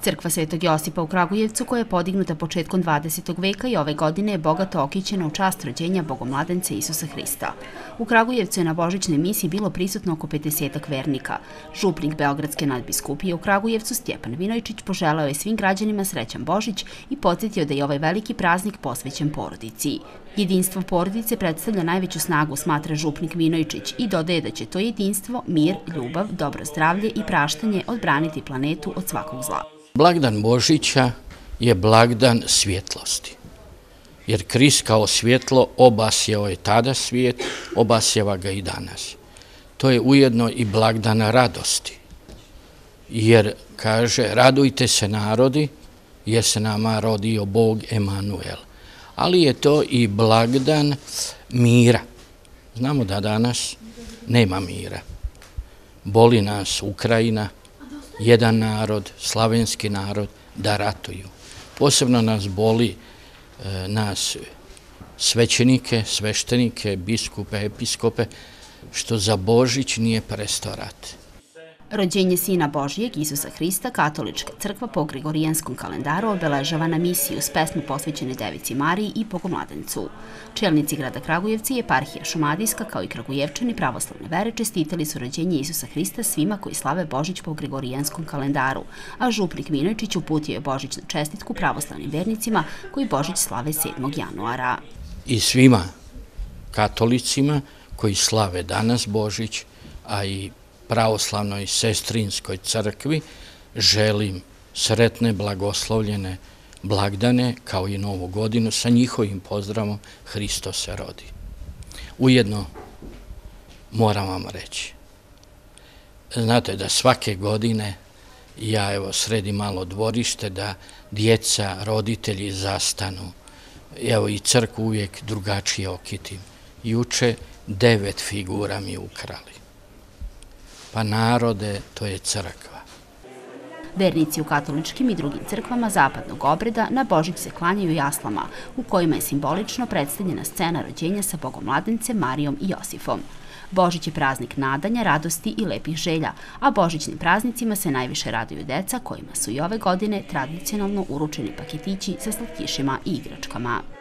Crkva Svetog Josipa u Kragujevcu, koja je podignuta početkom 20. veka i ove godine je bogato okićena u čast rođenja Bogomladence Isusa Hrista. U Kragujevcu je na božićnoj misi bilo prisutno oko 50 vernika. Župnik Beogradske nadbiskupije u Kragujevcu Stjepan Vinojčić poželeo je svim građanima srećan Božić i podsjetio da je ovaj veliki praznik posvećen porodici. Jedinstvo porodice predstavlja najveću snagu, smatra župnik Vinojčić, i dodaje da će to jedinstvo, mir, ljubav, dobro zdravlje i praštanje odbraniti planetu od svakog zla. Blagdan Božića je blagdan svjetlosti, jer Krist kao svjetlo obasjao je tada svijet, obasjava ga i danas. To je ujedno i blagdan radosti, jer kaže radujte se narodi, jer se nama rodio Bog Emanuel. Ali je to i blagdan mira. Znamo da danas nema mira. Boli nas Ukrajina, jedan narod, slavenski narod, da ratuju. Posebno nas boli nas svećenike, sveštenike, biskupe, episkope, što za Božić nije prestao rat. Rođenje Sina Božijeg, Isusa Hrista, katolička crkva po Gregorijanskom kalendaru obeležava na misiju s pesmu posvećene Devici Mariji i Bogomladencu. Čelnici grada Kragujevci i eparhija Šumadijska, kao i Kragujevčani pravoslavne vere, čestitali su rođenje Isusa Hrista svima koji slave Božić po Gregorijanskom kalendaru, a župnik Vinojčić uputio je božićnu čestitku pravoslavnim vernicima koji Božić slave 7. januara. I svima katolicima koji slave danas Božić, a i pravoslavnoj sestrinskoj crkvi želim sretne, blagoslovljene blagdane kao i Novu godinu sa njihovim pozdravom Hristos se rodi. Ujedno moram vam reći, znate da svake godine ja sredim malo dvorište da djeca, roditelji zastanu. Evo i crkvu uvijek drugačije okitim. Juče 9 figura mi ukrali. Pa narode, to je crkva. Vernici u katoličkim i drugim crkvama zapadnog obreda na Božić se klanjaju jaslama, u kojima je simbolično predstavljena scena rođenja sa Bogomladencem, Marijom i Josifom. Božić je praznik nadanja, radosti i lepih želja, a božićnim praznicima se najviše raduju deca, kojima su i ove godine tradicionalno uručeni paketići sa slatkišima i igračkama.